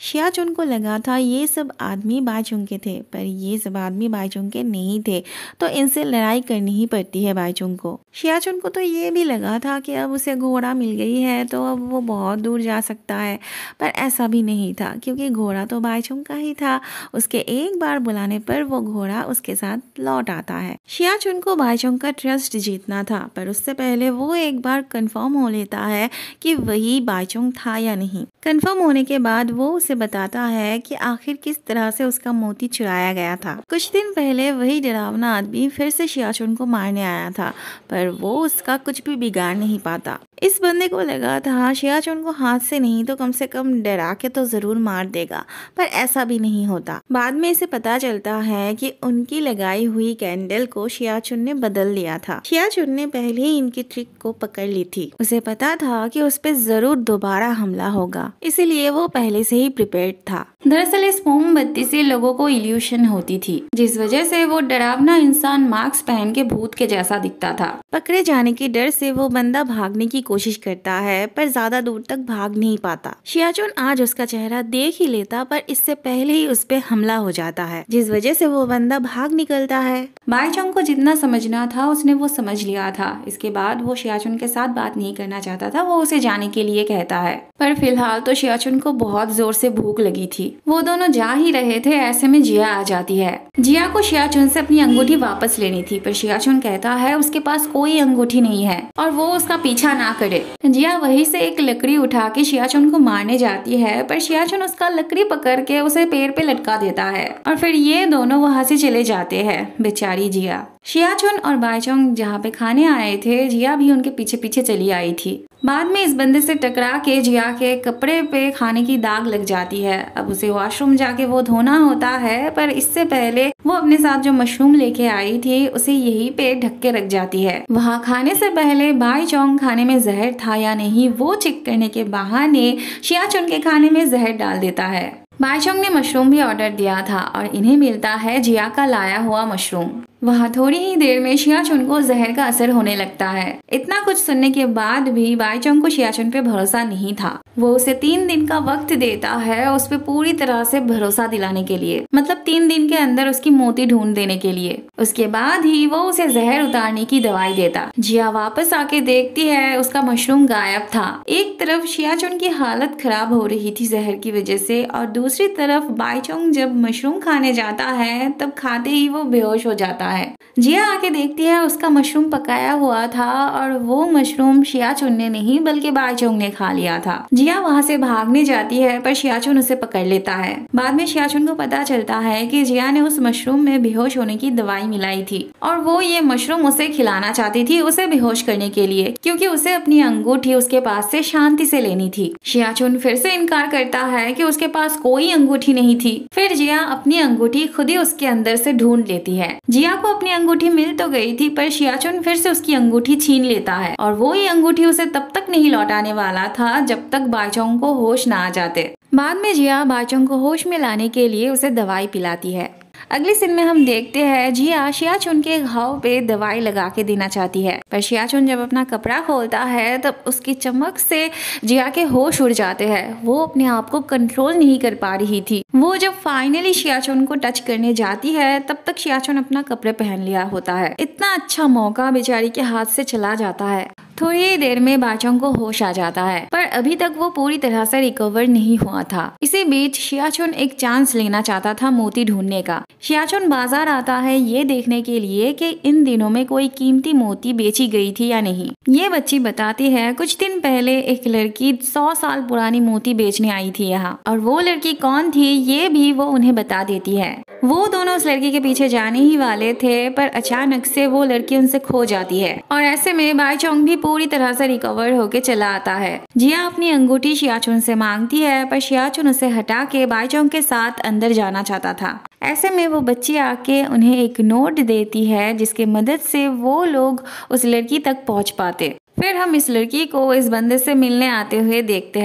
शियाचुन को लगा था ये सब आदमी बाईचुंग के थे, पर ये सब आदमी बाईचुंग के नहीं थे, तो इनसे लड़ाई करनी ही पड़ती है बाईचुंग को। शियाचुन को तो ये भी लगा था कि अब उसे घोड़ा मिल गई है तो अब वो बहुत दूर जा सकता है, पर ऐसा भी नहीं था क्योंकि घोड़ा तो बाईचुंग का ही था। उसके एक बार बुलाने पर वो घोड़ा उसके साथ लौट आता है। शियाचुन को बाईचुंग का ट्रस्ट जीतना था, पर उससे पहले वो एक बार कंफर्म हो लेता है कि वही बाईचुंग था या नहीं। कंफर्म होने के बाद वो उसे बताता है कि आखिर किस तरह से उसका मोती चुराया गया था। कुछ दिन पहले वही डरावना आदमी फिर से शियाचुन को मारने आया था, पर वो उसका कुछ भी बिगाड़ नहीं पाता। इस बंदे को लगा था शियाचुन को हाथ से नहीं तो कम से कम डरा के तो जरूर मार देगा, पर ऐसा भी नहीं होता। बाद में इसे पता चलता है कि उनकी लगाई हुई कैंडल को शियाचुन ने बदल लिया था। शियाचुन ने पहले ही इनकी ट्रिक को पकड़ ली थी। उसे पता था कि उस पर जरूर दोबारा हमला होगा, इसीलिए वो पहले से ही प्रिपेयर्ड था। दरअसल इस मोमबत्ती से लोगों को इल्यूशन होती थी, जिस वजह से वो डरावना इंसान मास्क पहन के भूत के जैसा दिखता था। पकड़े जाने के डर से वो बंदा भागने की कोशिश करता है, पर ज्यादा दूर तक भाग नहीं पाता। शियाचुन आज उसका चेहरा देख ही लेता, पर इससे पहले ही उस पे हमला हो जाता है, जिस वजह से वो बंदा भाग निकलता है। बाईचुंग को जितना समझना था उसने वो समझ लिया था। इसके बाद वो शियाचुन के साथ बात नहीं करना चाहता था, वो उसे जाने के लिए कहता है। पर फिलहाल तो शियाचुन को बहुत जोर से भूख लगी थी। वो दोनों जा ही रहे थे, ऐसे में जिया आ जाती है। जिया को शियाचुन से अपनी अंगूठी वापस लेनी थी, पर शियाचुन कहता है उसके पास कोई अंगूठी नहीं है और वो उसका पीछा ना करे। जिया वहीं से एक लकड़ी उठा के शियाचुन को मारने जाती है, पर शियाचुन उसका लकड़ी पकड़ के उसे पेड़ पे लटका देता है और फिर ये दोनों वहाँ से चले जाते हैं। बेचारी जिया। शियाचुन और बाईचुंग जहाँ पे खाने आए थे, जिया भी उनके पीछे पीछे चली आई थी। बाद में इस बंदे से टकरा के जिया के कपड़े पे खाने की दाग लग जाती है। अब उसे वॉशरूम जाके वो धोना होता है, पर इससे पहले वो अपने साथ जो मशरूम लेके आई थी उसे यहीं पे ढक के रख जाती है। वहाँ खाने से पहले बाईचुंग खाने में जहर था या नहीं वो चेक करने के बहाने शियाचुन के खाने में जहर डाल देता है। बाईचुंग ने मशरूम भी ऑर्डर दिया था और इन्हें मिलता है जिया का लाया हुआ मशरूम। वहाँ थोड़ी ही देर में शियाचुन को जहर का असर होने लगता है। इतना कुछ सुनने के बाद भी बाईचुंग को शियाचुन पे भरोसा नहीं था। वो उसे 3 दिन का वक्त देता है उस पे पूरी तरह से भरोसा दिलाने के लिए, मतलब 3 दिन के अंदर उसकी मोती ढूंढ देने के लिए। उसके बाद ही वो उसे जहर उतारने की दवाई देता। जिया वापस आके देखती है उसका मशरूम गायब था। एक तरफ शियाचुन की हालत खराब हो रही थी जहर की वजह से, और दूसरी तरफ बाईचुंग जब मशरूम खाने जाता है तब खाते ही वो बेहोश हो जाता है। जिया आके देखती है उसका मशरूम पकाया हुआ था और वो मशरूम शियाचुन ने नहीं बल्कि बाईचुंग ने खा लिया था। जिया वहाँ से भागने जाती है, पर शियाचुन उसे पकड़ लेता है। बाद में शियाचुन को पता चलता है कि जिया ने उस मशरूम में बेहोश होने की दवाई मिलाई थी और वो ये मशरूम उसे खिलाना चाहती थी उसे बेहोश करने के लिए, क्योंकि उसे अपनी अंगूठी उसके पास से शांति से लेनी थी। शियाचुन फिर से इनकार करता है कि उसके पास कोई अंगूठी नहीं थी। फिर जिया अपनी अंगूठी खुद ही उसके अंदर से ढूंढ लेती है। जिया को अपनी अंगूठी मिल तो गई थी, पर शियाचुन फिर से उसकी अंगूठी छीन लेता है और वो ये अंगूठी उसे तब तक नहीं लौटाने वाला था जब तक बाईचुंग को होश ना आ जाते। बाद में जिया बाईचुंग को होश में लाने के लिए उसे दवाई पिलाती है। अगले सीन में हम देखते हैं जिया शियाचुन के घाव पे दवाई लगा के देना चाहती है, पर शियाचुन जब अपना कपड़ा खोलता है तब उसकी चमक से जिया के होश उड़ जाते हैं। वो अपने आप को कंट्रोल नहीं कर पा रही थी। वो जब फाइनली शियाचुन को टच करने जाती है तब तक शियाचुन अपना कपड़े पहन लिया होता है। इतना अच्छा मौका बेचारी के हाथ से चला जाता है। थोड़ी ही देर में बाईचुंग को होश आ जाता है, पर अभी तक वो पूरी तरह से रिकवर नहीं हुआ था। इसी बीच शियाचुन एक चांस लेना चाहता था मोती ढूंढने का। शियाचुन बाजार आता है ये देखने के लिए कि इन दिनों में कोई कीमती मोती बेची गई थी या नहीं। ये बच्ची बताती है कुछ दिन पहले एक लड़की 100 साल पुरानी मोती बेचने आई थी यहाँ, और वो लड़की कौन थी ये भी वो उन्हें बता देती है। वो दोनों उस लड़की के पीछे जाने ही वाले थे, पर अचानक से वो लड़की उनसे खो जाती है और ऐसे में बाईचुंग भी पूरी तरह से रिकवर होके चला आता है। जिया अपनी अंगूठी शियाचुन से मांगती है, पर शियाचुन उसे हटा के बाईचुंग के साथ अंदर जाना चाहता था। ऐसे में वो बच्ची आके उन्हें एक नोट देती है जिसकी मदद से वो लोग उस लड़की तक पहुंच पाते। फिर हम इस लड़की को इस बंदे से मिलने आते हुए देखते हैं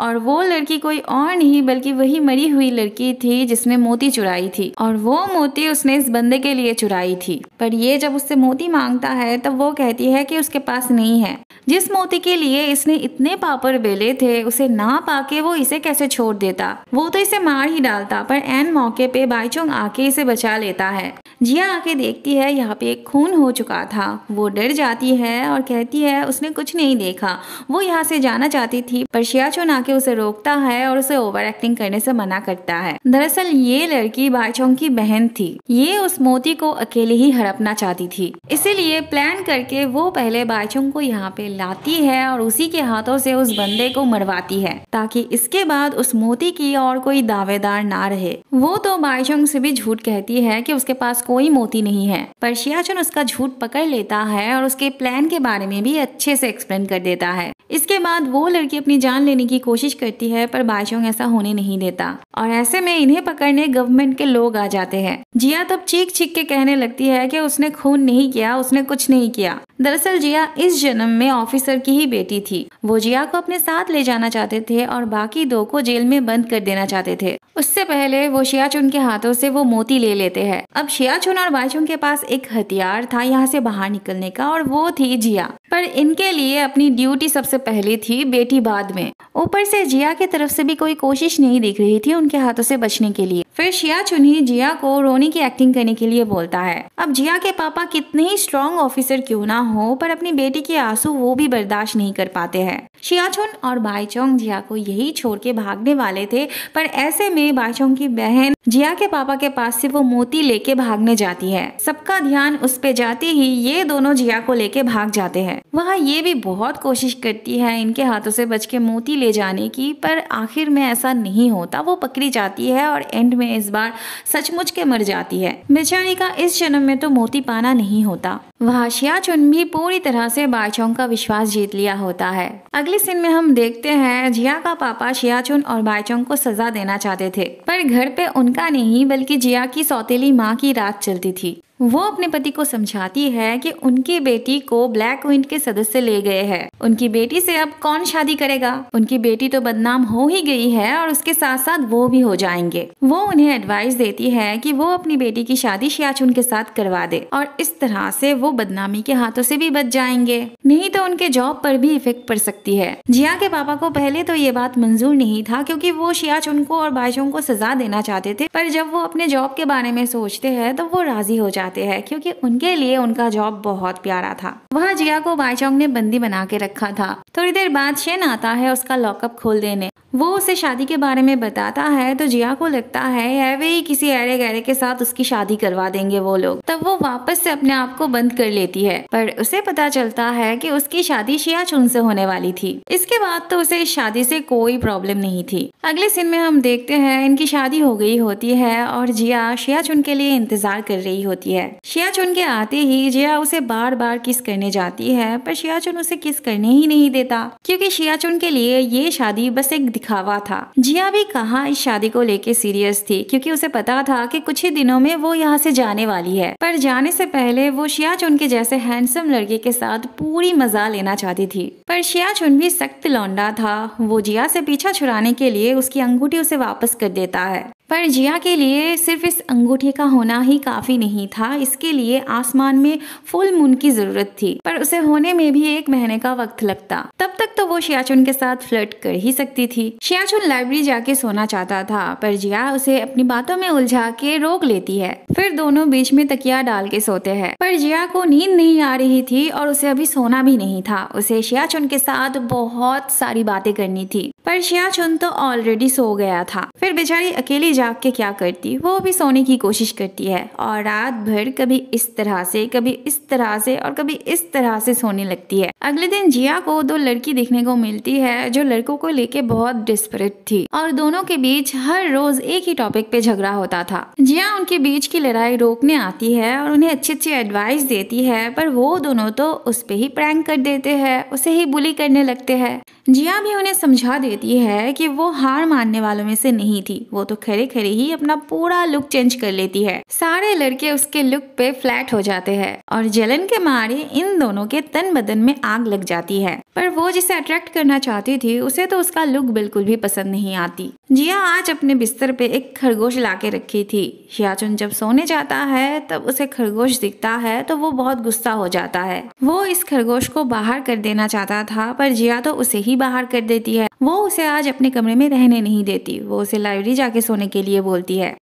और वो लड़की कोई और नहीं बल्कि वही मरी हुई लड़की थी जिसने मोती चुराई थी, और वो मोती उसने इस बंदे के लिए चुराई थी। पर ये जब उससे मोती मांगता है तब वो कहती है कि उसके पास नहीं है। जिस मोती के लिए इसने इतने पापड़ बेले थे उसे ना पाके वो इसे कैसे छोड़ देता, वो तो इसे मार ही डालता। पर एन मौके पे बाईचुंग आके इसे बचा लेता है। जिया आके देखती है यहाँ पे एक खून हो चुका था। वो डर जाती है और कहती है उसने कुछ नहीं देखा, वो यहाँ से जाना चाहती थी। पर शियाचुन आके उसे रोकता है और उसे ओवर एक्टिंग करने से मना करता है। दरअसल ये लड़की बाईचुंग की बहन थी। ये उस मोती को अकेले ही हड़पना चाहती थी, इसीलिए प्लान करके वो पहले बाईचुंग को यहाँ पे लाती है और उसी के हाथों से उस बंदे को मरवाती है, ताकि इसके बाद उस मोती की और कोई दावेदार ना रहे। वो तो बाईचुंग से भी झूठ कहती है कि उसके पास कोई मोती नहीं है, पर शियाचुन उसका झूठ पकड़ लेता है और उसके प्लान के बारे में भी अच्छे से एक्सप्लेन कर देता है। इसके बाद वो लड़की अपनी जान लेने की कोशिश करती है, पर बाईचुंग ऐसा होने नहीं देता और ऐसे में इन्हें पकड़ने गवर्नमेंट के लोग आ जाते हैं। जिया तब चीख चीख के कहने लगती है कि उसने खून नहीं किया, उसने कुछ नहीं किया। दरअसल जिया इस जन्म में ऑफिसर की ही बेटी थी। वो जिया को अपने साथ ले जाना चाहते थे और बाकी दो को जेल में बंद कर देना चाहते थे। उससे पहले वो शियाचुन के हाथों से वो मोती ले लेते हैं। अब शियाचुन और बाईचुंग के पास एक हथियार था यहाँ से बाहर निकलने का, और वो थी जिया। पर इनके लिए अपनी ड्यूटी सबसे पहले थी, बेटी बाद में। ऊपर से जिया की तरफ से भी कोई कोशिश नहीं दिख रही थी उनके हाथों से बचने के लिए। फिर शियाचुन ही जिया को रोनी की एक्टिंग करने के लिए बोलता है। अब जिया के पापा कितने ही स्ट्रॉन्ग ऑफिसर क्यों ना हो, पर अपनी बेटी के आंसू वो भी बर्दाश्त नहीं कर पाते हैं। शियाचुन और बाईचुंग जिया को यही छोड़ के भागने वाले थे, पर ऐसे में बाईचुंग की बहन जिया के पापा के पास से वो मोती लेके भागने जाती है। सबका ध्यान उस पे जाते ही ये दोनों जिया को लेके भाग जाते हैं। वहाँ ये भी बहुत कोशिश करती है इनके हाथों से बच के मोती ले जाने की, पर आखिर में ऐसा नहीं होता। वो पकड़ी जाती है और एंड में इस बार सचमुच के मर जाती है। बेचारी का इस जन्म में तो मोती पाना नहीं होता। वहाँ शियाचुन भी पूरी तरह से बाईचुंग का विश्वास जीत लिया होता है। अगले सीन में हम देखते हैं जिया का पापा शियाचुन और बाईचुंग को सजा देना चाहते थे, पर घर पे उनका नहीं बल्कि जिया की सौतेली माँ की रात चलती थी। वो अपने पति को समझाती है कि उनकी बेटी को ब्लैक विंड के सदस्य ले गए हैं। उनकी बेटी से अब कौन शादी करेगा? उनकी बेटी तो बदनाम हो ही गई है और उसके साथ साथ वो भी हो जाएंगे। वो उन्हें एडवाइस देती है कि वो अपनी बेटी की शादी शियाचुन के साथ करवा दे और इस तरह से वो बदनामी के हाथों से भी बच जाएंगे, नहीं तो उनके जॉब पर भी इफेक्ट पड़ सकती है। जिया के पापा को पहले तो ये बात मंजूर नहीं था, क्योंकि वो शियाचुन को और बाईचुंग को सजा देना चाहते थे, पर जब वो अपने जॉब के बारे में सोचते हैं तो वो राजी हो जाते हैं, क्योंकि उनके लिए उनका जॉब बहुत प्यारा था। वहाँ जिया को बाईचुंग ने बंदी बना के रखा था। थोड़ी देर बाद शेन आता है उसका लॉकअप खोल देने। वो उसे शादी के बारे में बताता है तो जिया को लगता है वे ही किसी ऐरे गैरे के साथ उसकी शादी करवा देंगे वो लोग। तब वो वापस से अपने आप को बंद कर लेती है, पर उसे पता चलता है कि उसकी शादी शियाचुन से होने वाली थी। इसके बाद तो उसे इस शादी से कोई प्रॉब्लम नहीं थी। अगले सीन में हम देखते हैं इनकी शादी हो गई होती है और जिया शियाचुन के लिए इंतजार कर रही होती है। शियाचुन के आते ही जिया उसे बार बार किस करने जाती है, पर शियाचुन उसे किस करने ही नहीं देता, क्योंकि शियाचुन के लिए ये शादी बस एक दिखावा था। जिया भी कहाँ इस शादी को लेके सीरियस थी, क्योंकि उसे पता था कि कुछ ही दिनों में वो यहाँ से जाने वाली है। पर जाने से पहले वो शियाचुन के जैसे हैंडसम लड़के के साथ पूरी मजा लेना चाहती थी। पर शियाचुन भी सख्त लौंडा था। वो जिया से पीछा छुड़ाने के लिए उसकी अंगूठी उसे वापस कर देता है, पर जिया के लिए सिर्फ इस अंगूठी का होना ही काफी नहीं था। इसके लिए आसमान में फुल मून की जरूरत थी, पर उसे होने में भी 1 महीने का वक्त लगता। तब तक तो वो शियाचुन के साथ फ्लर्ट कर ही सकती थी। शियाचुन लाइब्रेरी जाके सोना चाहता था, पर जिया उसे अपनी बातों में उलझा के रोक लेती है। फिर दोनों बीच में तकिया डाल के सोते हैं, पर जिया को नींद नहीं आ रही थी और उसे अभी सोना भी नहीं था। उसे शियाचुन के साथ बहुत सारी बातें करनी थी, पर शियाचुन तो ऑलरेडी सो गया था। फिर बेचारी अकेली जाग के क्या करती, वो भी सोने की कोशिश करती है और रात भर कभी इस तरह से, कभी इस तरह से और कभी इस तरह से सोने लगती है। अगले दिन जिया को 2 लड़की देखने को मिलती है जो लड़कों को लेके बहुत डिस्परेट थी और दोनों के बीच हर रोज एक ही टॉपिक पे झगड़ा होता था। जिया उनके बीच की लड़ाई रोकने आती है और उन्हें अच्छी अच्छी एडवाइस देती है, पर वो दोनों तो उस पे ही प्रैंक कर देते हैं, उसे ही बुली करने लगते हैं। जिया भी उन्हें समझा देती है कि वो हार मानने वालों में से नहीं थी, वो तो खड़े खड़े ही अपना पूरा लुक चेंज कर लेती है। सारे लड़के उसके लुक पे फ्लैट हो जाते हैं और जलन के मारे इन दोनों के तन बदन में आग लग जाती है। पर वो जिसे अट्रैक्ट करना चाहती थी उसे तो उसका लुक बिल्कुल भी पसंद नहीं आती। जिया आज अपने बिस्तर पे एक खरगोश लाके रखी थी। शियाचुन जब सोने जाता है तब उसे खरगोश दिखता है तो वो बहुत गुस्सा हो जाता है। वो इस खरगोश को बाहर कर देना चाहता था पर जिया तो उसे ही बाहर कर देती है। वो उसे आज अपने कमरे में रहने नहीं देती, वो उसे लाइब्रेरी जाके सोने के लिए बोलती है।